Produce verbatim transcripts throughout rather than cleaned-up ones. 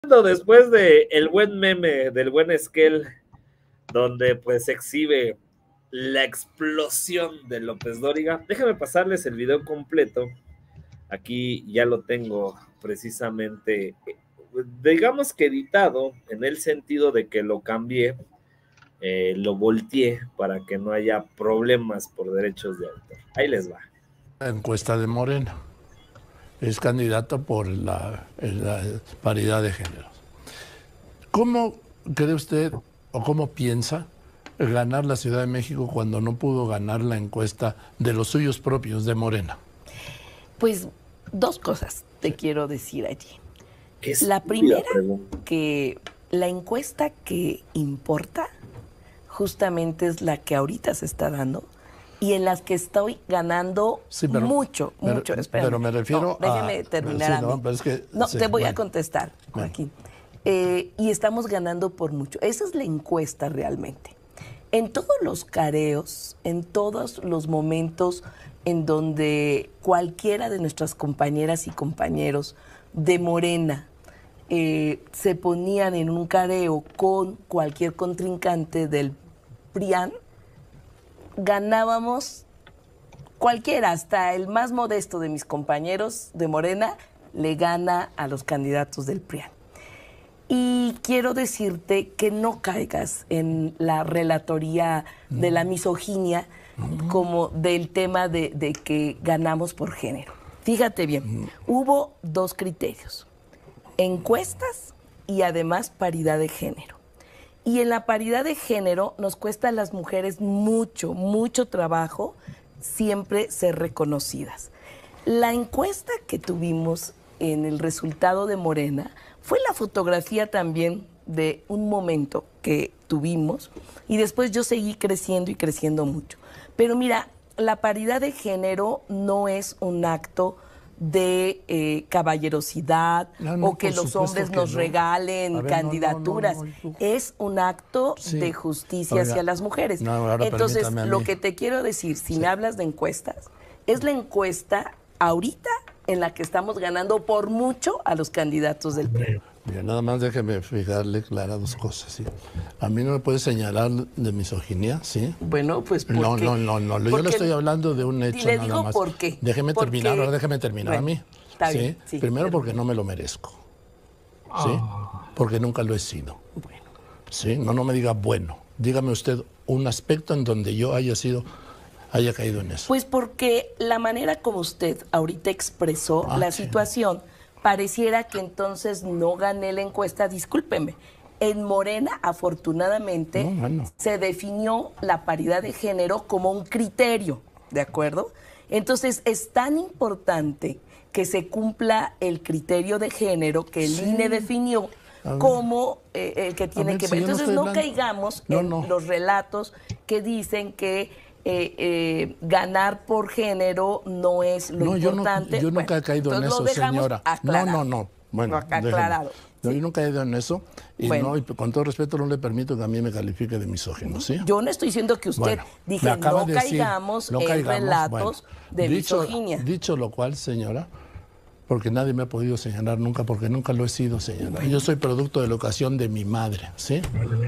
Después de el buen meme del buen Esquel, donde pues exhibe la explosión de López Dóriga, déjame pasarles el video completo. Aquí ya lo tengo precisamente, digamos que editado, en el sentido de que lo cambié, eh, lo volteé para que no haya problemas por derechos de autor. Ahí les va. La encuesta de Morena. Es candidato por la, la paridad de géneros. ¿Cómo cree usted o cómo piensa ganar la Ciudad de México cuando no pudo ganar la encuesta de los suyos propios de Morena? Pues dos cosas te sí. quiero decir allí. La primera, que la encuesta que importa justamente es la que ahorita se está dando y en las que estoy ganando sí, pero, mucho, pero, mucho. Espérame. Pero me refiero no, déjeme a... terminar sí, a mí. No, es que, no sí, te voy bueno. a contestar, Joaquín. Bueno. Eh, y estamos ganando por mucho. Esa es la encuesta realmente. En todos los careos, en todos los momentos en donde cualquiera de nuestras compañeras y compañeros de Morena eh, se ponían en un careo con cualquier contrincante del PRIAN, ganábamos cualquiera, hasta el más modesto de mis compañeros de Morena le gana a los candidatos del PRIAN. Y quiero decirte que no caigas en la relatoría de la misoginia como del tema de, de que ganamos por género. Fíjate bien, hubo dos criterios, encuestas y además paridad de género. Y en la paridad de género nos cuesta a las mujeres mucho, mucho trabajo siempre ser reconocidas. La encuesta que tuvimos en el resultado de Morena fue la fotografía también de un momento que tuvimos y después yo seguí creciendo y creciendo mucho. Pero mira, la paridad de género no es un acto de eh, caballerosidad no, no, o que los hombres que nos no. regalen ver, candidaturas. No, no, no, no, es un acto sí. de justicia Oiga, hacia las mujeres. No, Entonces, lo que te quiero decir, si sí. me hablas de encuestas, es la encuesta ahorita en la que estamos ganando por mucho a los candidatos del P R I. Bien, nada más déjeme fijarle clara dos cosas, ¿sí? A mí no me puede señalar de misoginia, ¿sí? Bueno, pues ¿por no, qué? no, no, no, yo le estoy hablando de un hecho le nada digo más. ¿Por qué? Déjeme porque... terminar, ahora déjeme terminar bueno, a mí. Está ¿sí? bien, sí, Primero pero... porque no me lo merezco, ¿sí? Oh. Porque nunca lo he sido. Bueno. ¿Sí? No, no me diga bueno. Dígame usted un aspecto en donde yo haya sido... haya caído en eso. Pues porque la manera como usted ahorita expresó ah, la sí. situación, pareciera que entonces no gané la encuesta, discúlpeme. En Morena, afortunadamente, no, bueno. se definió la paridad de género como un criterio, ¿de acuerdo? Entonces, es tan importante que se cumpla el criterio de género que el sí. I N E definió como eh, el que tiene ver, que ver. Si entonces, no, no caigamos no, en no. los relatos que dicen que Eh, eh, ganar por género no es lo no, importante. Yo, no, yo nunca bueno, he caído en eso, señora. Aclarado. No, no, no. Bueno, aclarado. No, yo nunca he caído en eso y, bueno. no, y con todo respeto no le permito que a mí me califique de misógino, ¿sí? Yo no estoy diciendo que usted bueno, dije no de caigamos decir, no en caigamos, relatos bueno, de dicho, misoginia. Dicho lo cual, señora, porque nadie me ha podido señalar nunca, porque nunca lo he sido, señora. Bueno. Yo soy producto de la ocasión de mi madre, ¿sí?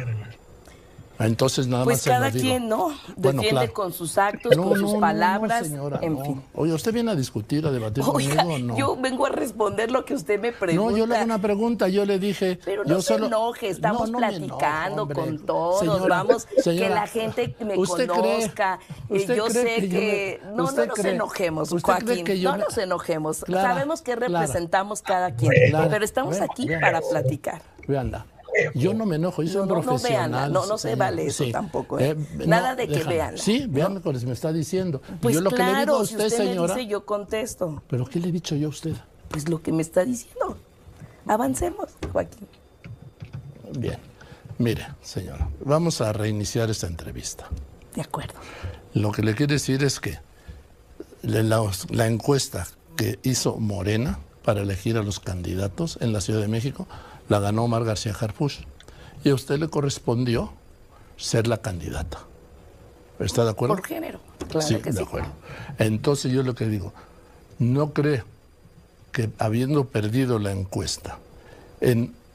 Entonces nada pues más cada se lo quien digo. no defiende bueno, claro. con sus actos, no, con sus no, palabras, no, señora, en no. fin. Oye, ¿usted viene a discutir, a debatir Oiga, conmigo o no? Yo vengo a responder lo que usted me pregunta. No, yo le hago una pregunta, yo le dije... Pero no yo se solo... enoje, estamos no, no platicando enojo, con todos, señora, vamos, señora, que la gente me ¿usted conozca. Cree, ¿usted yo cree sé que... que... Yo me... No, no nos cree, enojemos, ¿usted Joaquín, cree que yo no me... nos enojemos. Clara, Sabemos que representamos Clara, cada quien, Clara, pero estamos vean, aquí vean, para platicar. Veanla. Yo no me enojo, yo soy no, un no, profesional. No, veanla, no, no se vale eso sí. tampoco. ¿eh? Eh, Nada no, de que déjame. veanla. Sí, vean ¿no? lo que me está diciendo. Pues yo lo claro, que le digo a usted, si usted señora, me dice, yo contesto. ¿Pero qué le he dicho yo a usted? Pues lo que me está diciendo. Avancemos, Joaquín. Bien. Mire, señora, vamos a reiniciar esta entrevista. De acuerdo. Lo que le quiero decir es que la, la encuesta que hizo Morena para elegir a los candidatos en la Ciudad de México la ganó Omar García Harfuch. Y a usted le correspondió ser la candidata. ¿Está de acuerdo? Por género, claro sí, que de sí. acuerdo. Entonces yo lo que digo, ¿no cree que habiendo perdido la encuesta, en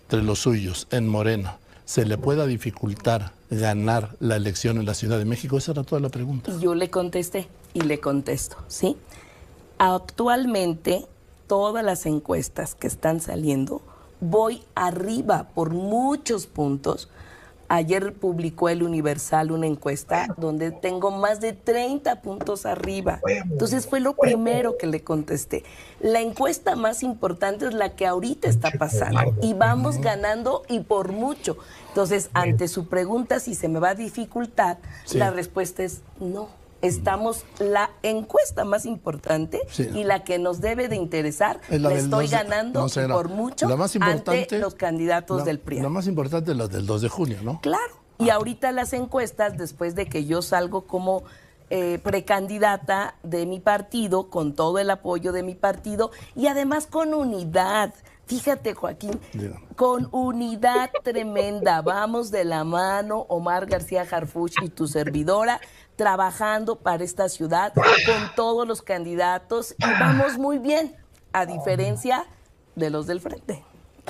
entre los suyos en Morena se le pueda dificultar ganar la elección en la Ciudad de México? Esa era toda la pregunta. Y yo le contesté y le contesto, ¿sí? Actualmente, todas las encuestas que están saliendo, voy arriba por muchos puntos. Ayer publicó el Universal una encuesta donde tengo más de treinta puntos arriba. Entonces fue lo primero que le contesté. La encuesta más importante es la que ahorita está pasando y vamos ganando y por mucho. Entonces, ante su pregunta si se me va a dificultar, sí. La respuesta es no. Estamos, la encuesta más importante sí. y la que nos debe de interesar, la le estoy ganando no, no, por mucho la más ante los candidatos la, del P R I. La más importante es la del dos de junio, ¿no? Claro. Y ahorita las encuestas, después de que yo salgo como eh, precandidata de mi partido, con todo el apoyo de mi partido y además con unidad. Fíjate, Joaquín, Dígame. Con unidad tremenda, vamos de la mano, Omar García Harfuch y tu servidora, trabajando para esta ciudad con todos los candidatos y vamos muy bien, a diferencia de los del frente.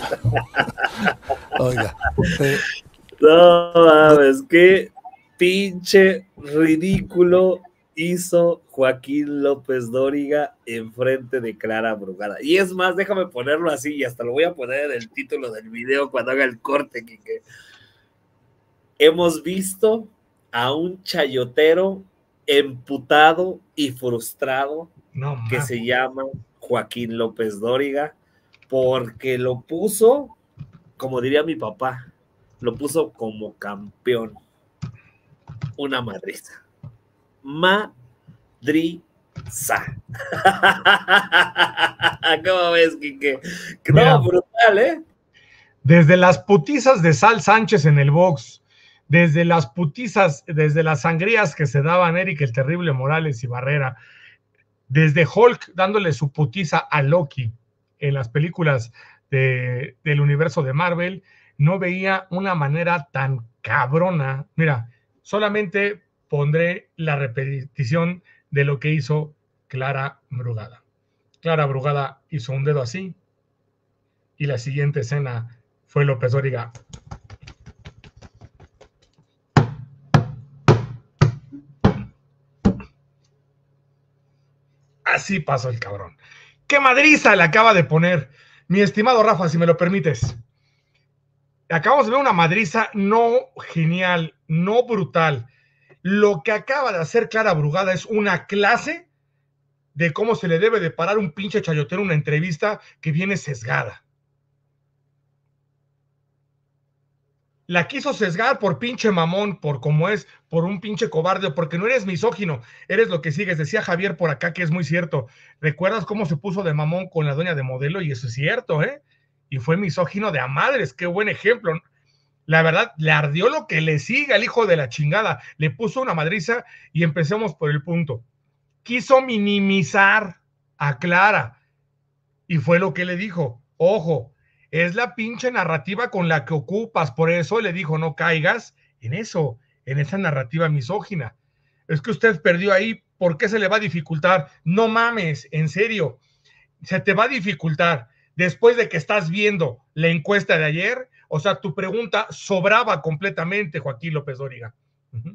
Oiga. Eh, no mames, qué pinche ridículo hizo Joaquín López Dóriga en frente de Clara Brugada. Y es más, déjame ponerlo así y hasta lo voy a poner en el título del video cuando haga el corte, Quique. Hemos visto a un chayotero emputado y frustrado no, que se llama Joaquín López Dóriga porque lo puso, como diría mi papá, lo puso como campeón. Una madriza. Madriza. ¿Cómo ves, Quique? No, Mira, brutal, ¿eh? Desde las putizas de Sal Sánchez en el box, desde las putizas, desde las sangrías que se daban Eric el Terrible Morales y Barrera, desde Hulk dándole su putiza a Loki en las películas de, del universo de Marvel, no veía una manera tan cabrona. Mira, solamente pondré la repetición de lo que hizo Clara Brugada. Clara Brugada hizo un dedo así y la siguiente escena fue López Dóriga. Así pasó el cabrón. ¡Qué madriza le acaba de poner! Mi estimado Rafa, si me lo permites. Acabamos de ver una madriza no genial, no brutal. Lo que acaba de hacer Clara Brugada es una clase de cómo se le debe de parar un pinche chayotero una entrevista que viene sesgada. La quiso sesgar por pinche mamón, por cómo es, por un pinche cobarde, porque no eres misógino, eres lo que sigues. Decía Javier por acá que es muy cierto. ¿Recuerdas cómo se puso de mamón con la doña de modelo? Y eso es cierto, ¿eh? Y fue misógino de a madres, qué buen ejemplo. La verdad, le ardió lo que le siga al hijo de la chingada. Le puso una madriza y empecemos por el punto. Quiso minimizar a Clara y fue lo que le dijo. Ojo, es la pinche narrativa con la que ocupas, por eso le dijo, no caigas en eso, en esa narrativa misógina. Es que usted perdió ahí, ¿por qué se le va a dificultar? No mames, en serio, se te va a dificultar después de que estás viendo la encuesta de ayer. O sea, tu pregunta sobraba completamente, Joaquín López Dóriga. Uh-huh.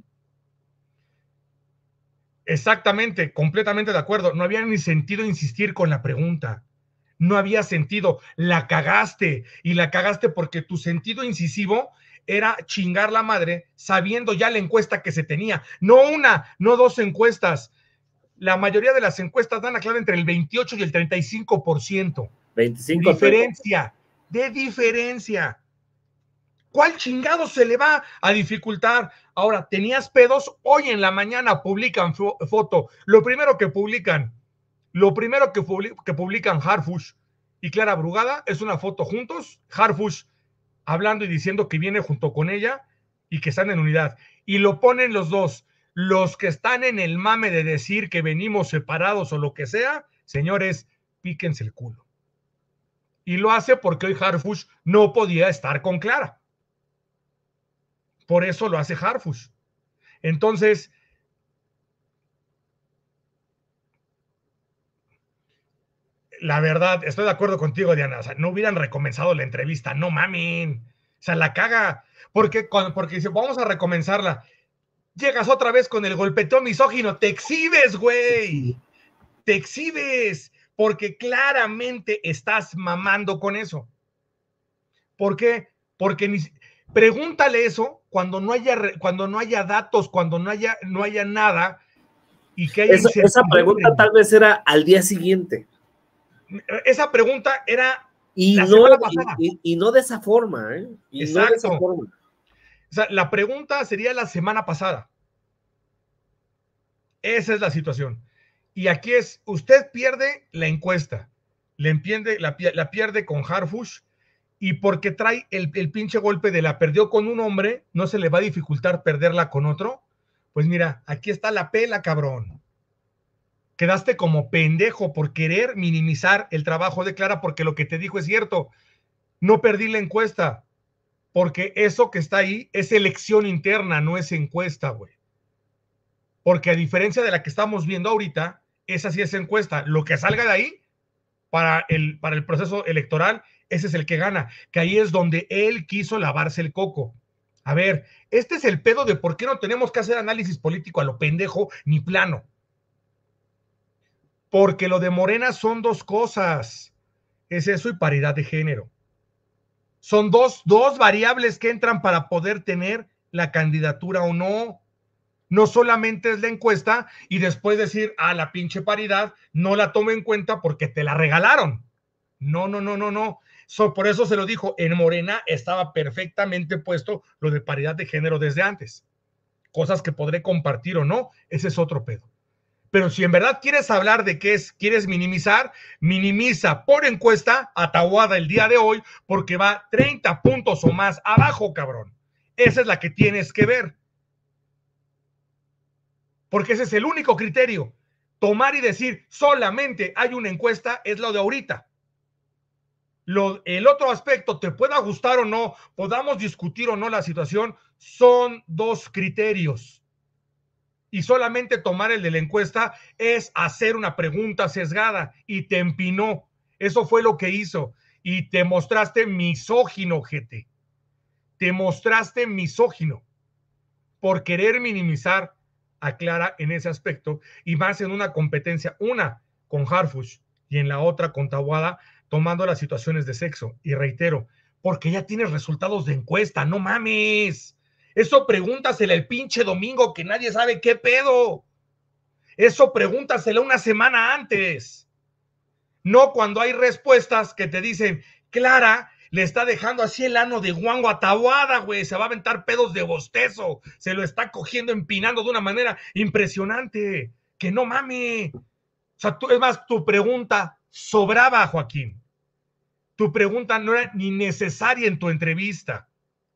Exactamente, completamente de acuerdo. No había ni sentido insistir con la pregunta. No había sentido, la cagaste, y la cagaste porque tu sentido incisivo era chingar la madre sabiendo ya la encuesta que se tenía, no una, no dos encuestas. La mayoría de las encuestas dan a Clara entre el veintiocho y el treinta y cinco por ciento. veinticinco de diferencia, de diferencia. ¿Cuál chingado se le va a dificultar? Ahora, ¿tenías pedos? Hoy en la mañana publican fo- foto. Lo primero que publican Lo primero que, public- que publican Harfuch y Clara Brugada es una foto juntos, Harfuch hablando y diciendo que viene junto con ella y que están en unidad. Y lo ponen los dos. Los que están en el mame de decir que venimos separados o lo que sea, señores, píquense el culo. Y lo hace porque hoy Harfuch no podía estar con Clara. Por eso lo hace Harfuch. Entonces, la verdad, estoy de acuerdo contigo, Diana. O sea, no hubieran recomenzado la entrevista, no mamen. O sea, la caga. Porque, porque si vamos a recomenzarla, llegas otra vez con el golpeteo misógino, te exhibes, güey. Te exhibes. Porque claramente estás mamando con eso. ¿Por qué? Porque ni, pregúntale eso cuando no haya, cuando no haya datos, cuando no haya, no haya nada. Y que haya esa, esa pregunta tal vez era al día siguiente. Esa pregunta era y la no, semana pasada. Y, y, y no de esa forma, ¿eh? Y Exacto. no de esa forma. O sea, la pregunta sería la semana pasada. Esa es la situación. Y aquí es, usted pierde la encuesta, le entiende, la, la pierde con Harfush, y porque trae el, el pinche golpe de la perdió con un hombre, no se le va a dificultar perderla con otro. Pues mira, aquí está la pela, cabrón. Quedaste como pendejo por querer minimizar el trabajo de Clara, porque lo que te dijo es cierto. No perdí la encuesta, porque eso que está ahí es elección interna, no es encuesta, güey. Porque a diferencia de la que estamos viendo ahorita, esa sí es encuesta. Lo que salga de ahí para el, para el proceso electoral, ese es el que gana. Que ahí es donde él quiso lavarse el coco. A ver, este es el pedo de por qué no tenemos que hacer análisis político a lo pendejo ni plano. Porque lo de Morena son dos cosas. Es eso y paridad de género. Son dos, dos variables que entran para poder tener la candidatura o no. No solamente es la encuesta y después decir, ah, la pinche paridad, no la tomo en cuenta porque te la regalaron. No, no, no, no, no. So, por eso se lo dijo, en Morena estaba perfectamente puesto lo de paridad de género desde antes. Cosas que podré compartir o no, ese es otro pedo. Pero si en verdad quieres hablar de qué es, quieres minimizar, minimiza por encuesta a Taboada el día de hoy, porque va treinta puntos o más abajo, cabrón. Esa es la que tienes que ver. Porque ese es el único criterio. Tomar y decir solamente hay una encuesta es lo de ahorita. Lo, el otro aspecto, te pueda gustar o no, podamos discutir o no la situación, son dos criterios. Y solamente tomar el de la encuesta es hacer una pregunta sesgada y te empinó. Eso fue lo que hizo. Y te mostraste misógino, gente. Te mostraste misógino por querer minimizar a Clara en ese aspecto y más en una competencia, una con Harfush y en la otra con Taboada, tomando las situaciones de sexo. Y reitero, porque ya tienes resultados de encuesta, no mames. Eso pregúntaselo el pinche domingo que nadie sabe qué pedo. Eso pregúntaselo una semana antes. No cuando hay respuestas que te dicen, Clara le está dejando así el ano de guango a Taboada, güey. Se va a aventar pedos de bostezo. Se lo está cogiendo, empinando de una manera impresionante. Que no mame. O sea, tú, es más, tu pregunta sobraba, Joaquín. Tu pregunta no era ni necesaria en tu entrevista.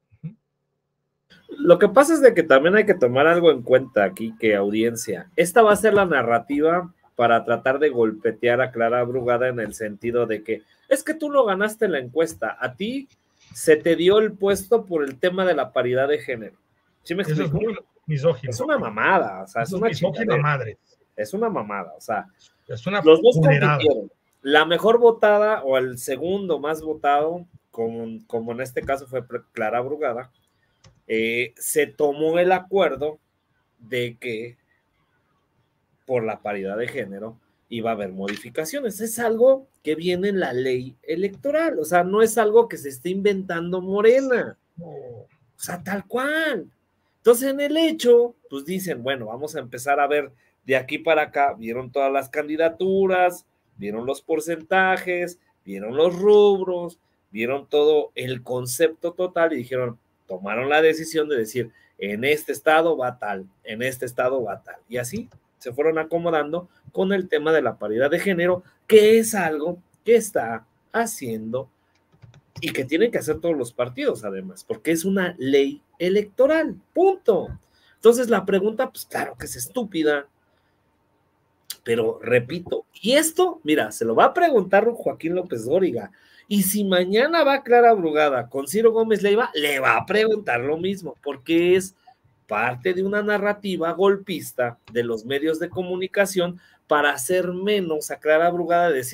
Lo que pasa es de que también hay que tomar algo en cuenta aquí, que audiencia, esta va a ser la narrativa para tratar de golpetear a Clara Brugada en el sentido de que es que tú no ganaste la encuesta, a ti se te dio el puesto por el tema de la paridad de género. ¿Sí me explico? Eso es muy misógino. Es una mamada, o sea, es, es una misógina madre. Es una mamada, o sea, es una los dos compitieron. La mejor votada o el segundo más votado, como, como en este caso fue Clara Brugada, eh, se tomó el acuerdo de que por la paridad de género iba a haber modificaciones. Es algo que viene en la ley electoral, o sea, no es algo que se esté inventando Morena, o sea, tal cual. Entonces, en el hecho, pues dicen, bueno, vamos a empezar a ver de aquí para acá, vieron todas las candidaturas, vieron los porcentajes, vieron los rubros, vieron todo el concepto total y dijeron, tomaron la decisión de decir, en este estado va tal, en este estado va tal, y así se fueron acomodando con el tema de la paridad de género, que es algo que está haciendo y que tienen que hacer todos los partidos además, porque es una ley electoral, punto. Entonces la pregunta, pues claro que es estúpida, pero repito, y esto, mira, se lo va a preguntar Joaquín López Dóriga, y si mañana va Clara Brugada con Ciro Gómez Leiva, le va a preguntar lo mismo, porque es parte de una narrativa golpista de los medios de comunicación para hacer menos a Clara Brugada, decir,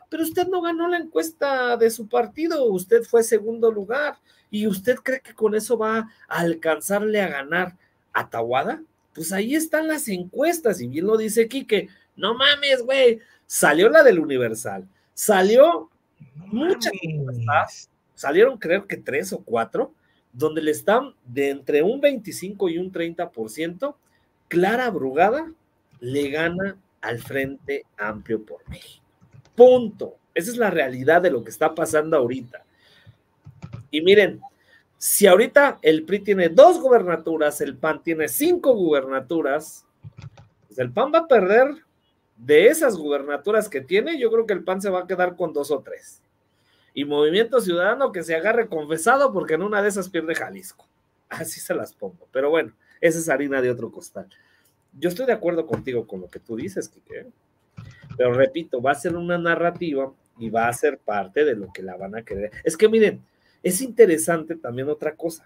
pero usted no ganó la encuesta de su partido, usted fue segundo lugar, y usted cree que con eso va a alcanzarle a ganar a Taboada. Pues ahí están las encuestas, y bien lo dice Quique, no mames, güey, salió la del Universal, salió no muchas encuestas, salieron creo que tres o cuatro, donde le están de entre un veinticinco y un treinta por ciento, Clara Brugada le gana al Frente Amplio por México. Punto. Esa es la realidad de lo que está pasando ahorita. Y miren, si ahorita el P R I tiene dos gubernaturas, el P A N tiene cinco gubernaturas, pues el P A N va a perder de esas gubernaturas que tiene, yo creo que el P A N se va a quedar con dos o tres. Y Movimiento Ciudadano que se agarre confesado porque en una de esas pierde Jalisco. Así se las pongo. Pero bueno, esa es harina de otro costal. Yo estoy de acuerdo contigo con lo que tú dices, Quique. Pero repito, va a ser una narrativa y va a ser parte de lo que la van a querer. Es que miren, es interesante también otra cosa.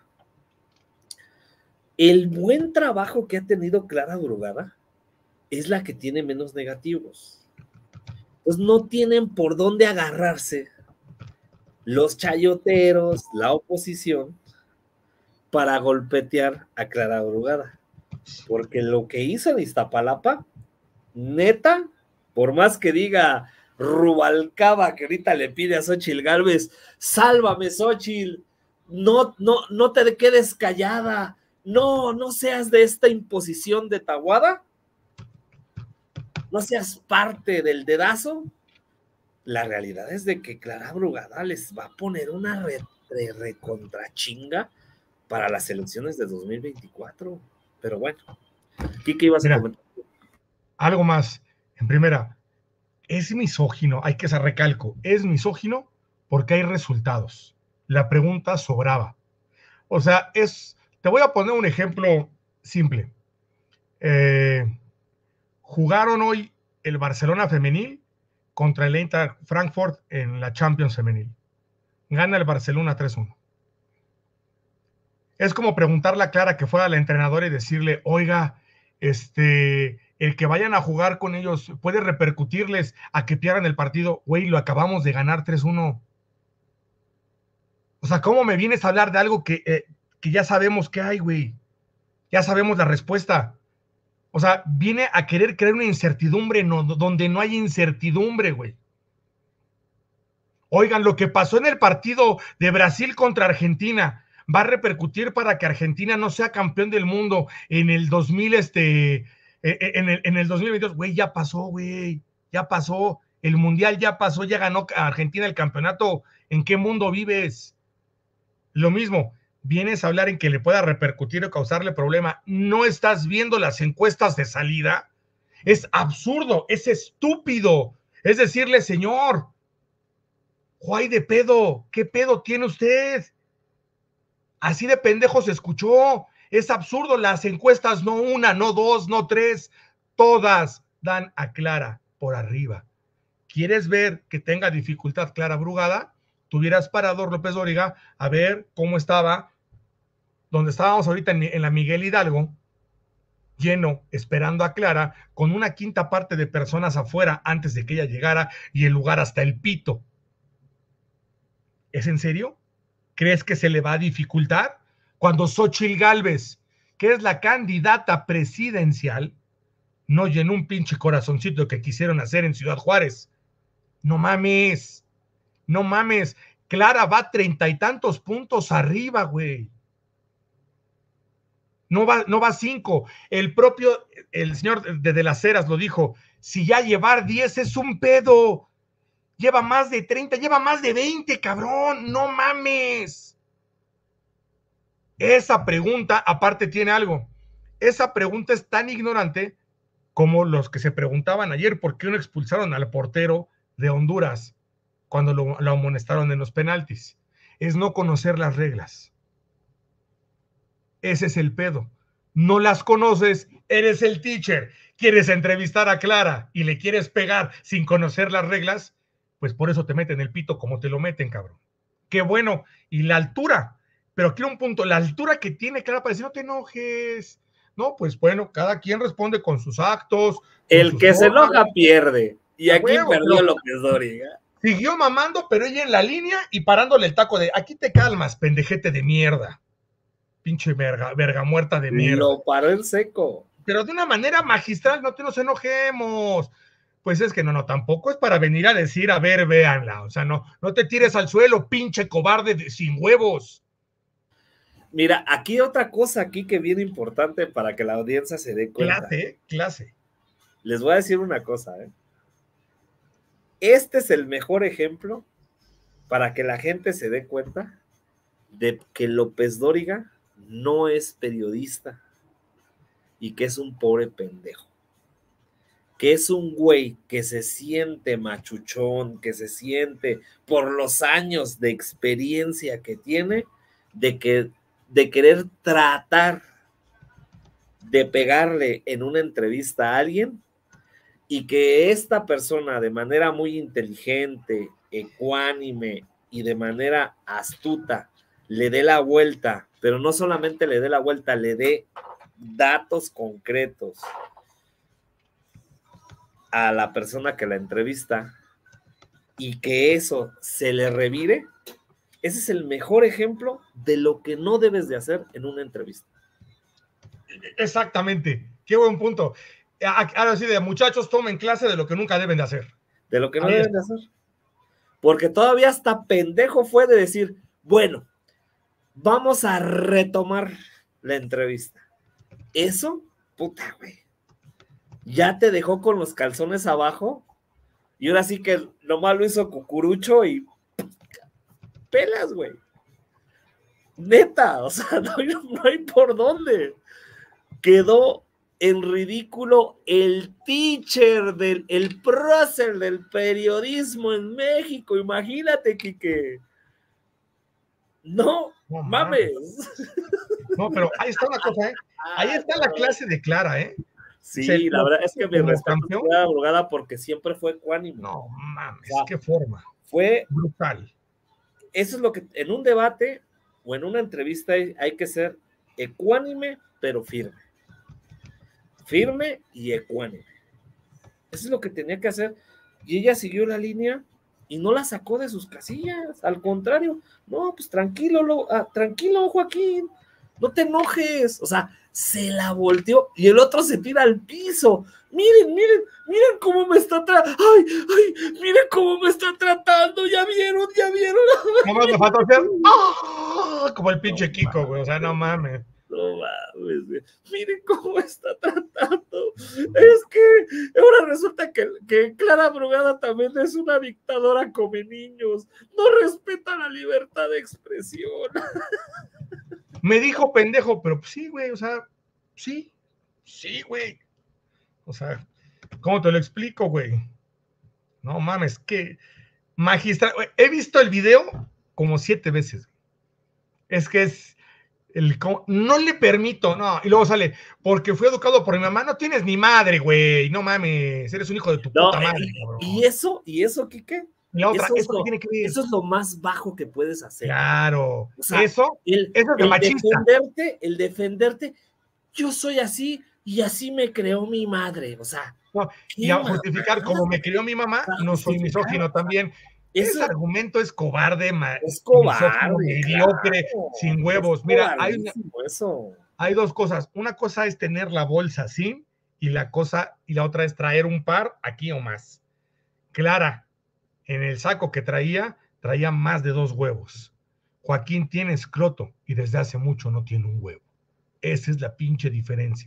El buen trabajo que ha tenido Clara Brugada es la que tiene menos negativos. Pues no tienen por dónde agarrarse los chayoteros, la oposición, para golpetear a Clara Brugada. Porque lo que hizo en Iztapalapa, neta, por más que diga Rubalcaba, que ahorita le pide a Xóchitl Gálvez, sálvame, Xóchitl, no, no, no te quedes callada, no, no seas de esta imposición de Taboada, no seas parte del dedazo. La realidad es de que Clara Brugada les va a poner una re, re, recontrachinga para las elecciones de dos mil veinticuatro. Pero bueno, ¿qué ibas Mira, a comentar? Algo más. En primera, es misógino, hay que hacer recalco, es misógino porque hay resultados. La pregunta sobraba. O sea, es, te voy a poner un ejemplo simple. Eh, jugaron hoy el Barcelona femenil contra el Eintracht Frankfurt en la Champions femenil. Gana el Barcelona tres uno. Es como preguntarle a Clara que fuera la entrenadora y decirle, oiga, este, el que vayan a jugar con ellos puede repercutirles a que pierdan el partido. Güey, lo acabamos de ganar tres uno. O sea, ¿cómo me vienes a hablar de algo que, eh, que ya sabemos que hay, güey? Ya sabemos la respuesta. O sea, viene a querer crear una incertidumbre no, donde no hay incertidumbre, güey. Oigan, lo que pasó en el partido de Brasil contra Argentina va a repercutir para que Argentina no sea campeón del mundo en el dos mil, este, en el, en el dos mil veintidós. Güey, ya pasó, güey, ya pasó. El Mundial ya pasó, ya ganó Argentina el campeonato. ¿En qué mundo vives? Lo mismo, vienes a hablar en que le pueda repercutir o causarle problema. No estás viendo las encuestas de salida. Es absurdo, es estúpido. Es decirle, señor, Juay de pedo, ¿qué pedo tiene usted? Así de pendejo se escuchó. Es absurdo, las encuestas, no una, no dos, no tres, todas dan a Clara por arriba. ¿Quieres ver que tenga dificultad Clara Brugada? Tuvieras parado, López Dóriga, a ver cómo estaba, donde estábamos ahorita en, en la Miguel Hidalgo, lleno, esperando a Clara, con una quinta parte de personas afuera antes de que ella llegara y el lugar hasta el pito. ¿Es en serio? ¿Crees que se le va a dificultar? Cuando Xóchitl Gálvez, que es la candidata presidencial, no llenó un pinche corazoncito que quisieron hacer en Ciudad Juárez. No mames, no mames. Clara va treinta y tantos puntos arriba, güey. No va, no va cinco. El propio, el señor de, de las Heras lo dijo, si ya llevar diez es un pedo. Lleva más de treinta, lleva más de veinte, cabrón. No mames. Esa pregunta, aparte, tiene algo. Esa pregunta es tan ignorante como los que se preguntaban ayer por qué no expulsaron al portero de Honduras cuando lo, lo amonestaron en los penaltis. Es no conocer las reglas. Ese es el pedo. No las conoces, eres el teacher. Quieres entrevistar a Clara y le quieres pegar sin conocer las reglas, pues por eso te meten el pito como te lo meten, cabrón. Qué bueno. Y la altura, pero quiero un punto, la altura que tiene Clara para decir, no te enojes. No, pues bueno, cada quien responde con sus actos. Con El sus que formas. se enoja pierde. Y A aquí huevo, perdió pero, López Dóriga. Siguió mamando, pero ella en la línea y parándole el taco de, aquí te calmas, pendejete de mierda. Pinche verga, verga muerta de mierda. Lo paró en seco. Pero de una manera magistral, no te nos enojemos. Pues es que no, no, tampoco es para venir a decir, a ver, véanla. O sea, no, no te tires al suelo, pinche cobarde de, sin huevos. Mira, aquí otra cosa aquí que viene importante para que la audiencia se dé cuenta. Clase, clase. Les voy a decir una cosa, ¿eh? Este es el mejor ejemplo para que la gente se dé cuenta de que López Dóriga no es periodista y que es un pobre pendejo. Que es un güey que se siente machuchón, que se siente por los años de experiencia que tiene, de, que, de querer tratar de pegarle en una entrevista a alguien y que esta persona de manera muy inteligente, ecuánime y de manera astuta le dé la vuelta, pero no solamente le dé la vuelta, le dé datos concretos a la persona que la entrevista y que eso se le revire. Ese es el mejor ejemplo de lo que no debes de hacer en una entrevista. Exactamente, qué buen punto. Ahora sí, de muchachos, tomen clase de lo que nunca deben de hacer. De lo que no Ahí deben está. de hacer. Porque todavía hasta pendejo fue de decir, bueno, vamos a retomar la entrevista. Eso, puta, güey. Ya te dejó con los calzones abajo y ahora sí que nomás lo hizo cucurucho y pelas, güey. Neta, o sea, no hay, no hay por dónde. Quedó en ridículo el teacher, del, el prócer del periodismo en México. Imagínate, Quique. No, no mames. No, pero ahí está una cosa, ¿eh? Ahí está la clase de Clara, ¿eh? Sí, Se, la verdad es que mi respeto fue abogada porque siempre fue ecuánime. No mames, o sea, qué forma. Fue brutal. Eso es lo que en un debate o en una entrevista hay, hay que ser ecuánime, pero firme. Firme y ecuánime. Eso es lo que tenía que hacer. Y ella siguió la línea y no la sacó de sus casillas. Al contrario, no, pues tranquilo, lo, ah, tranquilo, Joaquín. No te enojes. O sea, se la volteó y el otro se tira al piso. Miren, miren, miren cómo me está tratando. Ay, ay, miren cómo me está tratando. Ya vieron, ya vieron. ¿Cómo me falta hacer? ¡Oh! Como el pinche no, Kiko, güey. O sea, no mames. No mames, güey. Miren cómo está tratando. Es que ahora resulta que, que Clara Brugada también es una dictadora come niños. No respeta la libertad de expresión. Me dijo pendejo, pero pues, sí, güey, o sea, sí, sí, güey. O sea, ¿cómo te lo explico, güey? No mames, que magistral. He visto el video como siete veces. Es que es el no le permito, no, y luego sale, porque fui educado por mi mamá, no tienes ni madre, güey, no mames, eres un hijo de tu no, puta madre, y, cabrón. Y eso, y eso, Quique, la otra, eso, eso, es lo, tiene que ver. Eso es lo más bajo que puedes hacer. Claro, o sea, eso, el, eso es de el machista. defenderte, el defenderte, yo soy así y así me creó mi madre, o sea. No, y a justificar mamá, como me crió mi mamá, no soy misógino también. Eso, ese argumento es cobarde, es cobarde, misógino, mediocre, claro, sin huevos. Mira, hay, una, eso. hay dos cosas. Una cosa es tener la bolsa así, y la cosa, y la otra es traer un par aquí o más. Clara, en el saco que traía, traía más de dos huevos. Joaquín tiene escroto y desde hace mucho no tiene un huevo. Esa es la pinche diferencia.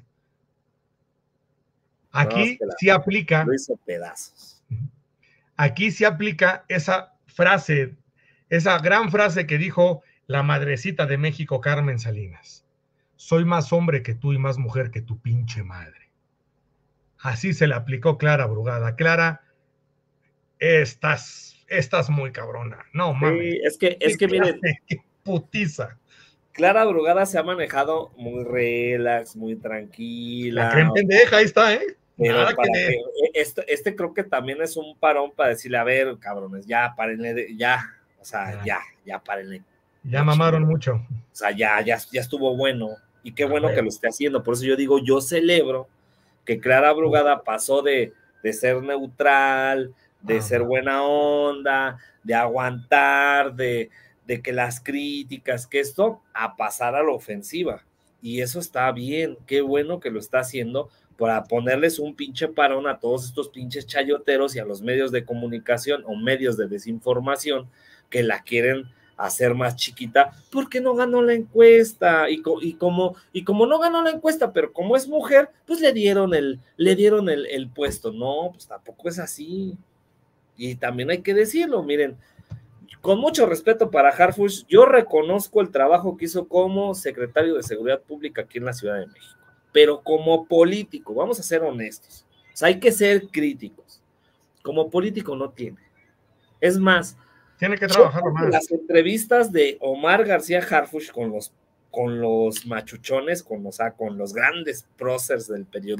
Aquí no, sí aplica. Lo hizo pedazos. Aquí sí aplica esa frase, esa gran frase que dijo la madrecita de México, Carmen Salinas. Soy más hombre que tú y más mujer que tu pinche madre. Así se le aplicó Clara Brugada. Clara, estás, estás muy cabrona. No, mames. Sí, es que, es que miren. Qué putiza. Clara Brugada se ha manejado muy relax, muy tranquila. La creen pendeja, ahí está, ¿eh? Pero para que, este, este creo que también es un parón para decirle, a ver, cabrones, ya, párenle, ya, o sea, ya, ya, párenle. Ya mamaron mucho. O sea, ya, ya, ya estuvo bueno, y qué bueno que lo esté haciendo, por eso yo digo, yo celebro que Clara Brugada pasó de, de ser neutral, de ser buena onda, de aguantar, de, de que las críticas, que esto, a pasar a la ofensiva. Y eso está bien, qué bueno que lo está haciendo para ponerles un pinche parón a todos estos pinches chayoteros y a los medios de comunicación o medios de desinformación que la quieren hacer más chiquita porque no ganó la encuesta y, co y, como, y como no ganó la encuesta, pero como es mujer, pues le dieron el, le dieron el, el puesto. No, pues tampoco es así. Y también hay que decirlo, miren, con mucho respeto para Harfuch, yo reconozco el trabajo que hizo como secretario de Seguridad Pública aquí en la Ciudad de México, pero como político, vamos a ser honestos, o sea, hay que ser críticos. Como político no tiene. Es más, tiene que trabajarlo más. Las entrevistas de Omar García Harfuch con los, con los machuchones, con los, con los grandes próceres del periodismo,